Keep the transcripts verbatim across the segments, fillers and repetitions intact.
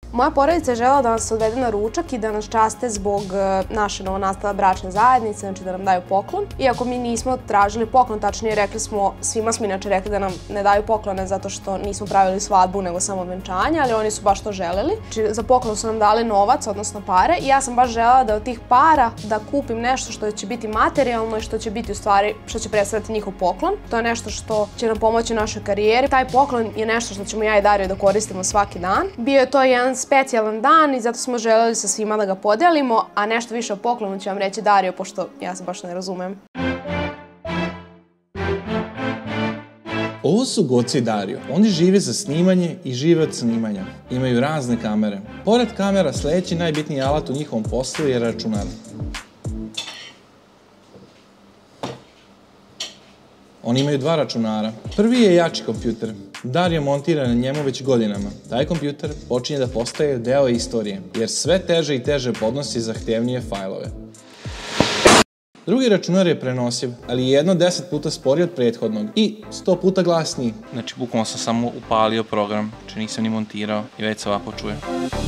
Moja porodica je želela da nas odvede na ručak i da nas časte zbog naše novonastale bračne zajednice, znači da nam daju poklon. Iako mi nismo tražili poklon, tačnije rekli smo, svima smo inače rekli da nam ne daju poklone zato što nismo pravili svadbu nego samo venčanje, ali oni su baš to želeli. Znači za poklon su nam dali novac, odnosno pare, i ja sam baš želela da od tih para da kupim nešto što će biti materijalno i što će biti u stvari, što će predstavljati njihov poklon. To je nešto što će nam pomoći u našoj karijeri. Taj poklon je nešto što ćemo ja i Dario da koristimo svaki dan. Bio je to jedan specijalan dan i zato smo želeli sa svima da ga podelimo, a nešto više o poklonu će vam reći Dario, pošto ja se baš ne razumem. Ovo su Goca i Dario. Oni žive za snimanje i žive od snimanja. Imaju razne kamere. Pored kamera, sljedeći najbitniji alat u njihovom poslu je računar. Oni imaju dva računara. Prvi je jači kompjuter. Dario montira na njemu već godinama. Taj kompjuter počinje da postaje deo istorije, jer sve teže i teže podnosi zahtevnije fajlove. Drugi računar je prenosiv, ali jedno deset puta sporiji od prethodnog i sto puta glasniji. Znači, bukvalno sam samo upalio program, znači nisam ni montirao i već se ovako čuje.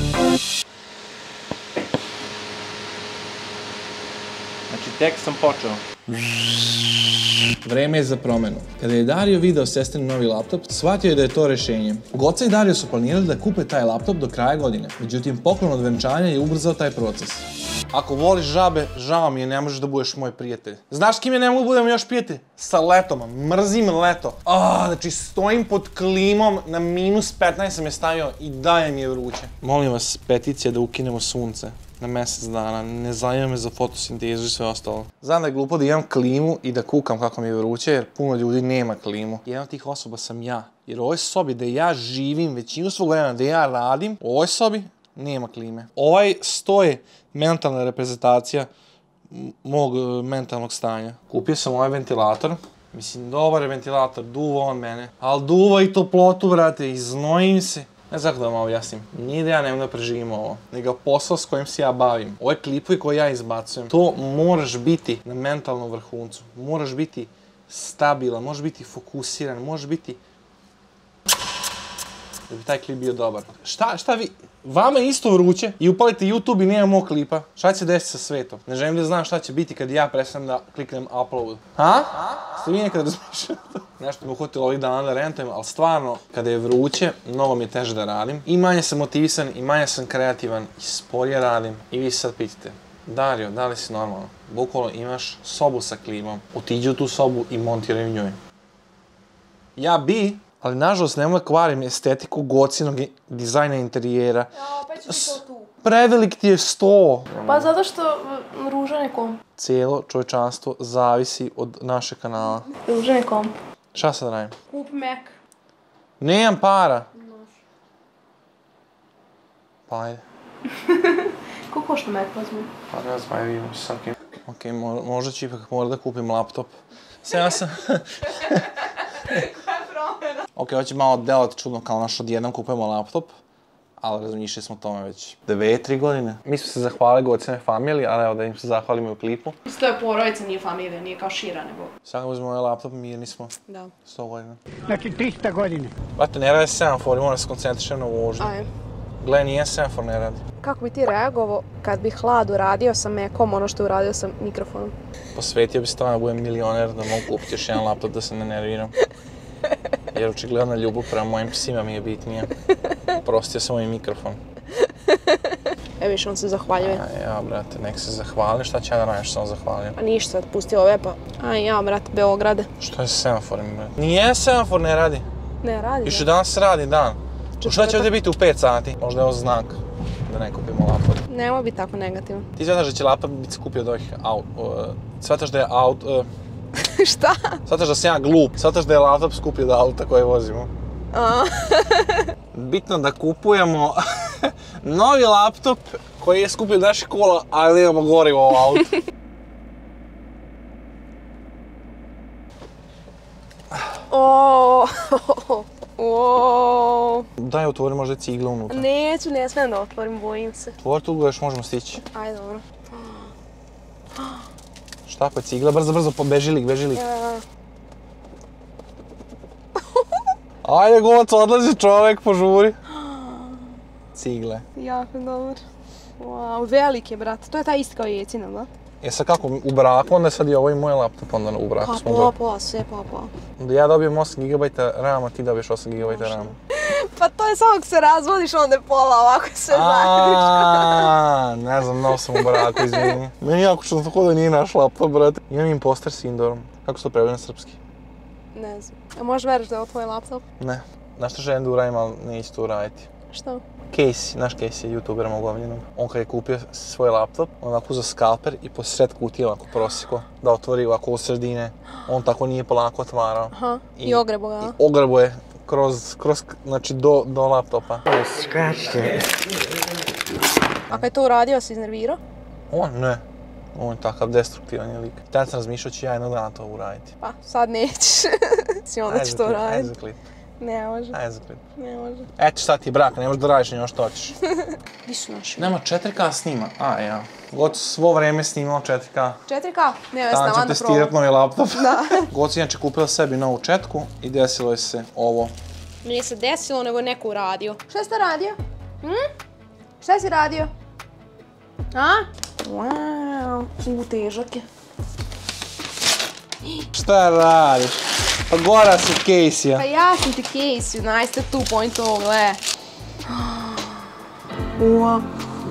Znači, tek sam počeo. Vreme je za promenu. Kada je Dario video sestrin novi laptop, shvatio je da je to rešenje. Goca i Dario su planirali da kupe taj laptop do kraja godine. Međutim, poklon od venčanja je ubrzao taj proces. Ako voliš žabe, žao mi je, ne možeš da budeš moj prijatelj. Znaš s kim je ne mogu budem još prijatelj? Sa letom, mrzim leto. Ah, znači stojim pod klimom, na minus petnaest sam je stavio i daje mi je vruće. Molim vas, peticija da ukinemo sunce na mjesec dana, ne zanima me za fotosintezu i sve ostalo. Znam da je glupo da imam klimu i da kukam kako mi je vruće, jer puno ljudi nema klimu. Jedna od tih osoba sam ja, jer u ovoj sobi da ja živim većinu svog vremena, da ja radim, u ovoj sobi nema klime. Ovaj sto je mentalna reprezentacija mog mentalnog stanja. Kupio sam ovaj ventilator. Mislim, dobar je ventilator, duva on mene. Ali duva i toplotu, brate, iznojim se. Ne znam kako da vam objasnim. Nije da ja ne mogu da preživim ovo, nego posao s kojim se ja bavim. Ove klipovi koje ja izbacujem, to moraš biti na mentalnom vrhuncu. Moraš biti stabilan, možeš biti fokusiran, možeš biti... da bi taj klip bio dobar. Šta, šta vi... Vama je isto vruće i upalite YouTube i nema mog klipa. Šta će se desiti sa svetom? Ne želim da znam šta će biti kad ja prestanem da kliknem upload. Ha? Ste vi nekada razmišljali? Nešto me uhvatilo ovih dana da rentujem, ali stvarno, kada je vruće, mnogo mi je teže da radim. I manje sam motivisan, i manje sam kreativan, i sporije radim. I vi se sad pitate, Dario, da li si normalno? Bukvalno imaš sobu sa klimom. Otiđi u tu sobu i montiraj u njoj. Ja bi... Ali nažalost ne mogu da kvarim estetiku Gocinog dizajna interijera. Ja, opet ću ti to tu. Prevelik ti je sto. Pa zato što ružan je komp. Cijelo čovječanstvo zavisi od našeg kanala. Ružan je komp. Šta sad radim? Kupi Mac. Nemam para. Pa ajde. Koliko košta Mac, pozmi? Pa ne znam, ajde vidimo se sam kim. Ok, možda ću ipak moram da kupim laptop. Sve ja sam... Ok, ovo će malo delati čudno kao naš odjednom kupujemo laptop, ali razmišljali smo o tome već dve, tri godine. Mi smo se zahvalili Gocinoj familiji, ali evo da im se zahvalimo u klipu. Isto je porodica, nije familija, nije kao šira, nego... Sad uzmemo ovaj laptop, mirni smo. Da. sto godina. Znači trista godine. Brate, ne radi semafor, moram se koncentrišem na vožnju. Ajde. Gle, nijedan semafor ne radi. Kako bi ti reagovao kad bi hlad uradio sa Macom ono što je uradio sa mikrofonom? Posvetio bi se tome da budem milioner, da mogu kupiti još jedan laptop da se ne nerviram. Jer očigledna ljubav prema mojim psima mi je bitnija. Prostio sam ovaj mikrofon. E viš, on se zahvaljuje. Aj ja, brate, nek se zahvalim. Šta će ja da radim što sam zahvalio? Pa ništa, pusti ove pa... Aj ja, brate, Beograde. Što je sa semaforima, brate? Nijedan semafor ne radi. Ne radi, Još i danas radi dan. Šta će ovdje biti u pet sati? Možda je ovo znak da ne kupimo laptop. Nemoj biti tako negativan. Ti shvataš da će laptop biti skupio od ovih auto... Shvataš da je auto... Šta? Shvataš da sam ja glup. Shvataš da je laptop skupio od auta koje vozimo. Bitno da kupujemo novi laptop koji je skupio od naših kola, ali imamo gorivo u autu. Daj otvori možda cigle unutra. Neću, ne smijem da otvorim, bojim se. Otvori tu, još možemo stići. Ajde, dobro. Šta pa cigle, brzo, brzo, beži lik, beži lik. Ajde, Goco, odlazi čovek, požuri. cigle. Jako dobar. Wow, velik je, brate. To je taj isti kao Jecina, da? E sad kako, u braku, onda je sad i ovo i moj laptop, onda u braku Pa smo pa, do... pa, sve pa pa. Ja dobijem osam gigabajta rama, ti dobiješ osam gigabajta rama. Pa to je samo ako se razvodiš, onda je pola ovako sve zajedničko. Aaaa, ne znam, nov sam u braku, izvini. Meni jako što tako da nije naš laptop, brate. Imam imposter sindrom. Kako se to prevodi na srpski? Ne znam. A možeš veriš da je ovo tvoj laptop? Ne. Znaš što želim da uradim, ali neću to uraditi. Što? Casey, naš Casey je youtuber mogovljenog. On kad je kupio svoj laptop, on ovako uzeo skalper i po sred kutije ovako prosjeko da otvori ovako u sredine. On tako nije polako otvarao. Aha, i, i ogrebo ga, a? I ogrebo je kroz, kroz, znači do, do laptopa. A kad je to uradio, si iznervirao? On ne. On je takav destruktivan je lik. Tad sam razmišljao ću ja jednog dana to uraditi. Pa, sad nećeš. Si onda ćeš to Ajde uraditi. za klip, Ne može. ajde za klip. Ne može. Eto šta ti je brak, ne možeš da radiš njeno što hoćeš. Di su naši? Nema četiri K snima, a ja. God svo vreme snimao četiri K. četiri K? Ne, ja Danas sam ću da testirat probam. novi laptop. Da. God si inače kupila sebi novu četku i desilo je se ovo. Nije se desilo, nego je neko uradio. Šta si to radio? Hm? Šta si radio? A? Wow. U, težak je. Šta radiš? Pa gora si Casey-a. Pa ja sam ti Casey, najste tu point ovog, gle. Ua.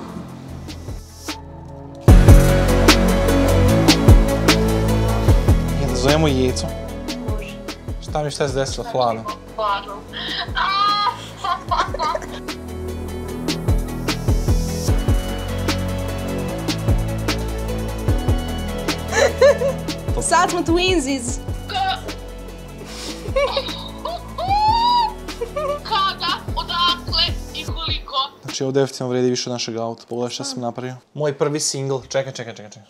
I da zovemo Jecu. Može. Šta mi šta je se desilo? Hladno. Hladno. Sad smo twinsies. Kada, odakle i koliko? Znači ovo definitivno vredi više od našeg auta. Pogledaj šta sam napravio. Moj prvi single. Čekaj, čekaj, čekaj, čekaj.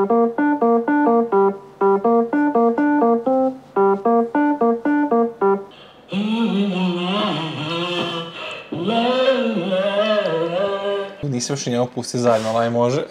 Nisam još i njega pusti zajedno, ali aj može.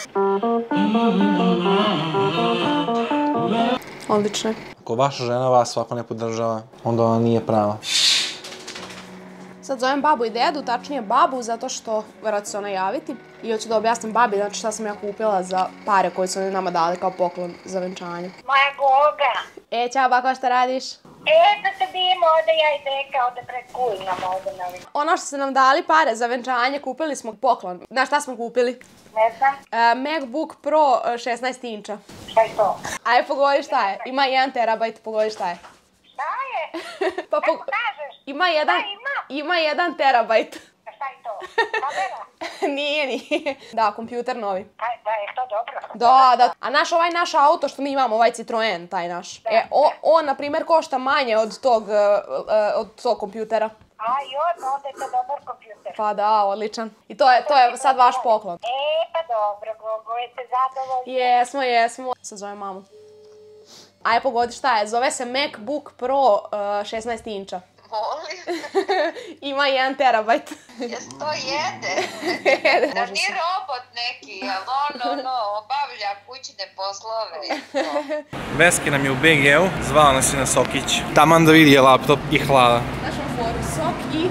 Odlično. Ako vaša žena vas svako ne podržava, onda ona nije prava. Sad zovem babu i dedu, tačnije babu, zato što vjerojatno će se ona javiti. I hoću da objasnim babi, znači šta sam ja kupila za pare koje su oni nama dali kao poklon za venčanje. Moja goga. E, ćao bako, šta radiš? E, da se bijemo ovdje ja i deka ovdje pred kulinama ovdje novi. Ono što su nam dali pare za venčanje, kupili smo poklon. Znaš šta smo kupili? Ne znam, E, MacBook Pro e, šesnaest inča. šta je to? Ajde, pogodi šta je. Ima jedan terabajt, pogodi šta je. Šta je? Pa Kako pog- kažeš? Ima jedan, Šta ima? ima jedan terabajt. Šta je to? Kamera? Nije, nije. Da, kompjuter novi. Aj, da je to dobro. Da, da. A naš, ovaj naš auto što mi imamo, ovaj Citroen, taj naš. E, o- on, na primjer, košta manje od tog, e, e, od tog kompjutera. A joj, onda je to dobar kompjuter. Pa da, odličan. I to je, to je sad vaš poklon. E, pa dobro, Gogo, jeste zadovoljni? Jesmo, jesmo. Sad zovem mamu. Ajde, pogodi šta je. Zove se MacBook Pro e, šesnaest inča. Molim, Ima jedan terabajt. jes to jede? Da Može nije se. robot neki, jel ono, ono, obavlja kućne poslove. Veski nam je u be geu, zvao nas je na Sokić. Taman da vidi je laptop i hlada. Znaš vam foru, sok i...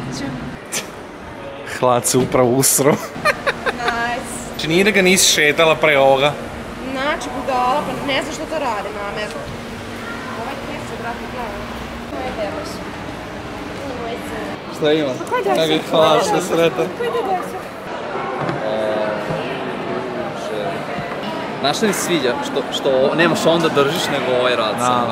Hlad se upravo usro. Nice. Znači nije da ga nisi šetala pre ovoga. Znači, budala, pa ne znam što to radi namjerno. Ovaj kese, brate, gledaj. To je Devos. Šta ima? Koji Devos? Čekaj, hvala što se reta. Koji je Devos? Znaš što mi se sviđa? Što, što nemaš onda držiš, nego ovaj rad sam.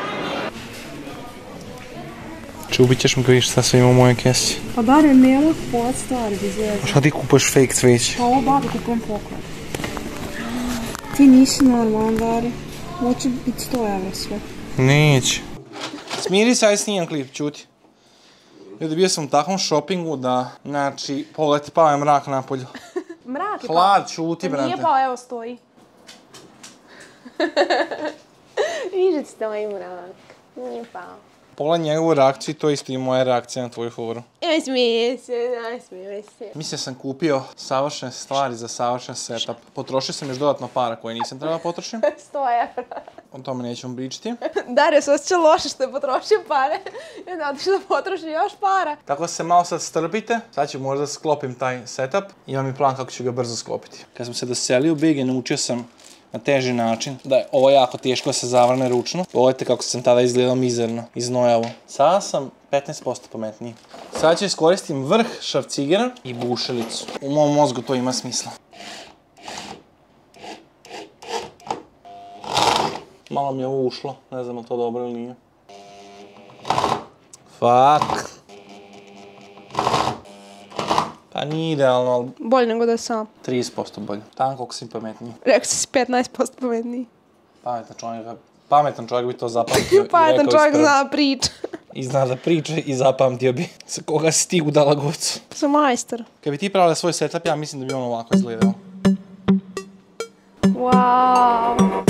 Čubit ćeš mi vidiš šta sve ima u mojoj kesi. Pa Dario, nema pod stvari bez veze. Šta ti kupuješ fake cveće? Pa ovo babi kupujem poklon. Ti nisi normalan, Dario. Hoće biti sto evra sve. Neće. Smiri se, aj snimam klip, čuti. Ljudi, bio sam u takvom shoppingu da, znači, pogledajte, pao je mrak napolju. Mrak je pao. Hlad, čuti, Pa brate. nije pao, evo stoji. Viže stoji mrak. Nije pao. Pogledaj njegovu reakciju i to isto i moja reakcija na tvoju foru. Ne smije se, ne smije se. Mislim sam kupio savršene stvari za savršen setup. Potrošio sam još dodatno para koje nisam trebao potrošim. sto evra. O tome nećemo pričati. Dario se osjeća loše što je potrošio pare. I onda otišao da potroši još para. Tako se malo sad strpite. Sad ću možda sklopim taj setup. Imam i plan kako ću ga brzo sklopiti. Kad sam se doselio u Bige, naučio sam na teži način da je ovo jako teško da se zavrne ručno. Pogledajte kako sam tada izgledao mizerno, iznojavo. Sada sam petnaest posto pametniji. Sada ću iskoristim vrh šrafcigera i bušilicu. U mom mozgu to ima smisla. Malo mi je ovo ušlo, ne znam li to dobro ili nije. Fuck. Pa nije idealno, ali Bolje nego da je sam. trideset posto bolje. Tamo koliko si pametniji. Rekao si petnaest posto pametniji. Pametan čovjek, pametan čovjek bi to zapamtio. Pametan čovjek zna priča. I zna da priča i zapamtio bi sa koga si ti u Dalagovcu. Sam majstor. Kad bi ti pravila svoj setup, ja mislim da bi on ovako izgledao. Wow.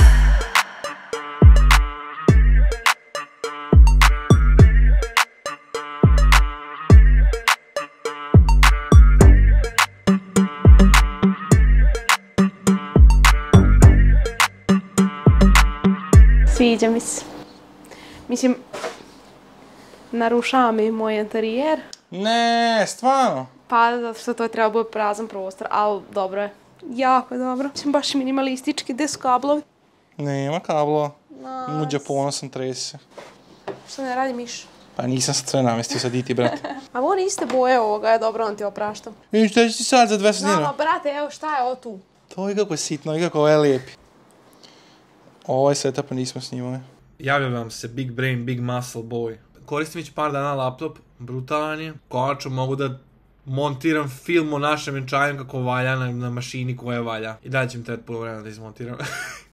Sviđa mi se. Mislim, narušava mi moj interijer. Ne, stvarno. Pa, zato što to je treba bude prazan prostor, ali dobro je. Jako je dobro. Mislim, baš minimalistički, gde su kablovi? Nema kablova. Muđa ponosan trese. Što ne radi miš? Pa nisam sad sve namestio, sad i ti, brate. A on iste boje ovoga, je dobro, on ti oprašta. I šta će ti sad za dvesta dinara? Znamo, brate, evo šta je ovo tu? To je kako je sitno, i kako ovo je lijepi. Ovaj setup nismo snimali. Javlja vam se Big Brain, Big Muscle Boy. Koristim već par dana laptop, brutalan je. Konačno mogu da montiram film o našem venčanju kako valja na, na mašini koja valja. I dalje će mi trebati puno vremena da izmontiram.